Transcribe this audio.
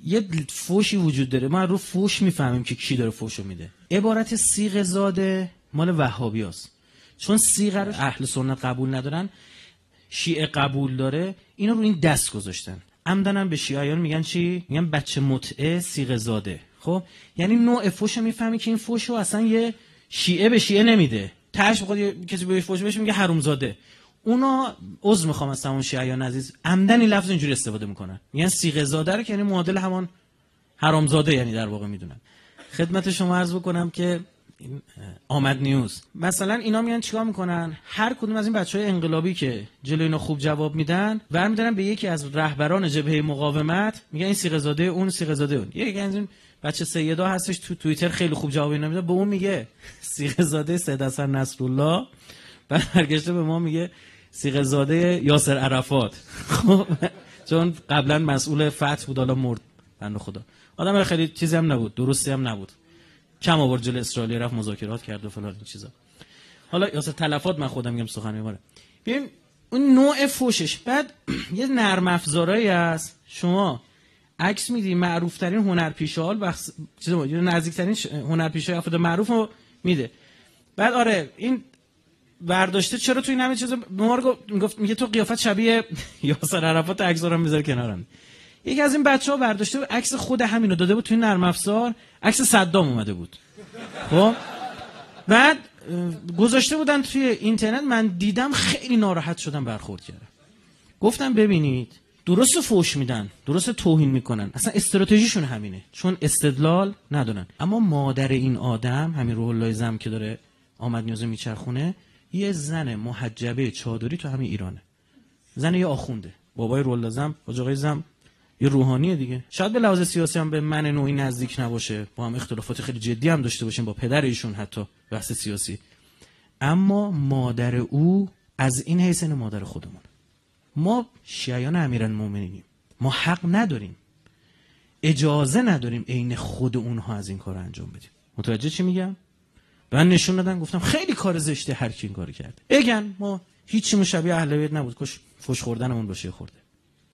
یه فوشی وجود داره، ما رو فوش میفهمیم که کی داره فوشو میده. عبارت صیغه زاده مال وهابیاست، چون صیغه رو اهل سنت قبول ندارن، شیعه قبول داره، اینو رو این دست گذاشتن. عمدن هم به شیعیان میگن چی؟ میگن بچه متعه صیغه زاده. خب یعنی نوع فوشو میفهمی که این فوشو اصلا یه شیعه به شیعه نمیده، تاش بخواد کسی به فوش بهش میگه حرومزاده. اونا عذر میخوام از تمام شیعیان عزیز، عمدن این لفظ اینجوری استفاده میکنن، میگن صیغه زاده رو که یعنی معادل همان حرامزاده یعنی در واقع میدونن. خدمت شما عرض بکنم که آمد نیوز مثلا اینا میان چیکار میکنن، هر کدوم از این بچهای انقلابی که جلوی اینا خوب جواب میدن برمیدارن به یکی از رهبران جبهه مقاومت، میگن این صیغه زاده اون، صیغه زاده اون. یکی از این بچه سیدا هستش تو توییتر خیلی خوب جواب اینا میده، به اون میگه صیغه زاده سید حسن نصرالله، بعد برگشته به ما میگه صیغه زاده یاسر عرفات. خب چون قبلا مسئول فتح بود، حالا مرد بنده خدا، آدم خیلی چیزی هم نبود، درستی هم نبود، کم آورد جلوی اسرائیل رفت مذاکرات کرد و فلان این چیزا. حالا یاسر تلفات من خودم میگم سخن میبره. ببین اون نوع فوشش، بعد یه نرم افزارایی هست، شما عکس میدی معروف ترین هنرپیشه‌ها چیزا نزدیکترین هنرپیشه افراد معروفو میده، بعد آره این برداشته چرا تو این همه چیزا به ما گفت، میگه تو قیافت شبیه یاسر عرفات، عکسارم میذاره کنارم. یکی از این بچه‌ها برداشته عکس خود همینو داده بود تو این نرم افزار، عکس صدام اومده بود. خب بعد گذاشته بودن توی اینترنت، من دیدم خیلی ناراحت شدم، برخورد کردم، گفتم ببینید درست فوش میدن، درست توهین میکنن، اصلا استراتژیشون همینه، چون استدلال ندارن. اما مادر این آدم، همین روح الله زم که داره آمد نیوز میچرخونه، یه زن محجبه چادری تو همین ایرانه، زن یه آخونده، بابای روح الله زم، آقای زم یه روحانیه دیگه، شاید به لحاظ سیاسی هم به من نوعی نزدیک نباشه، با هم اختلافات خیلی جدی هم داشته باشیم با پدر ایشون حتی بحث سیاسی، اما مادر او از این حیث مادر خودمون. ما شیعیان امیرالمومنینیم، ما حق نداریم، اجازه نداریم عین خود اونها از این کار انجام بدیم. متوجه چی میگم؟ من نشون دادن، گفتم خیلی کار زشته هر کی این کارو کرده. بگن ما هیچی مشابه اهل بیت نبود، کاش فوش خوردنمون باشه خورده.